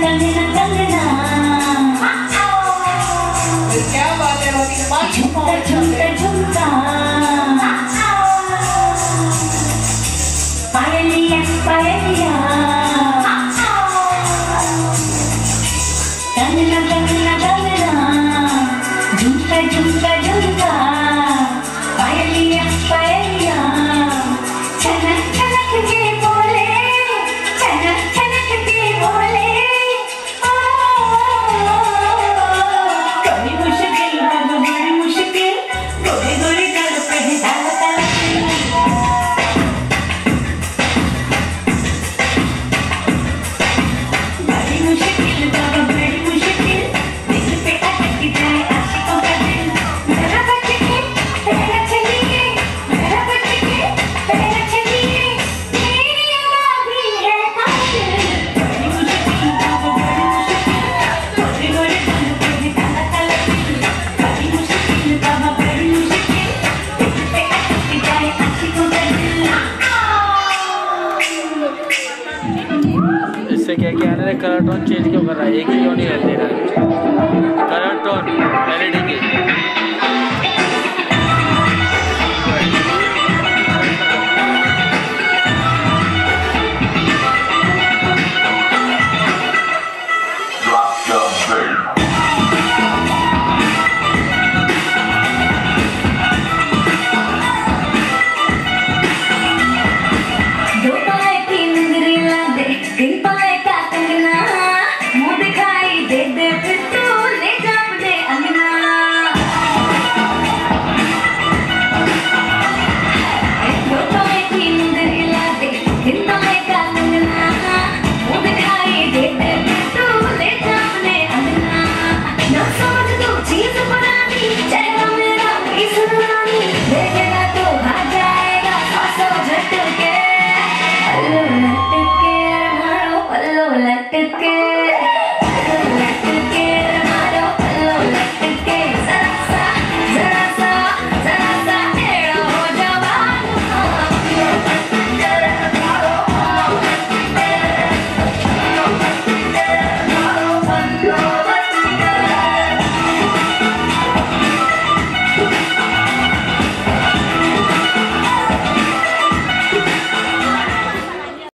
कंगना कंगना क्या बात है झुमका झुमका झुमका पायलिया पायलिया कंगना कंगना कंगना झुमका झुमका झुमका पायलिया पायलिया छनक छनक के बोले छनक छनक के बोले कभी मुश्किल बाबा बड़ी मुश्किल गोरे गोरे गाल पे है ताला ताला बड़ी मुश्किल बाबा बड़ी मुश्किल दिल पे अटक जाए आशिकों का दिल मेरा बच्चे तेरा चलिए मेरा बच्चे तेरा चलिए मेरी अदा भी है कातिल बड़ी मुश्किल बाबा बड़ी मुश्किल गोरे गोरे गाल पे है ताला ताला बड़ी मुश्किल बाबा बड़ी मुश्किल दिल पे अटक जाए आशिकों का दिल इससे क्या क्या है कलर टोन चेंज क्यों कर रहा है? एक ही क्यों नहीं रहते रहा कलर टोन एलईडी की दो पाए तीन गिरी ला दे तीन पाए का कंगना मुंह दिखाई दे दे फिर तू ले जा अपने अंगना दो पाए तीन गिरी ला दे तीन पाए का कंगना मुंह दिखाई दे दे फिर तू ले जा अपने अंगना ना समझ तू चीज बनानी चेहरा मेरा इस रानी देखेगा तो भाग जाएगा सौ झटके पल्लो लटके मारो पल्लो लटके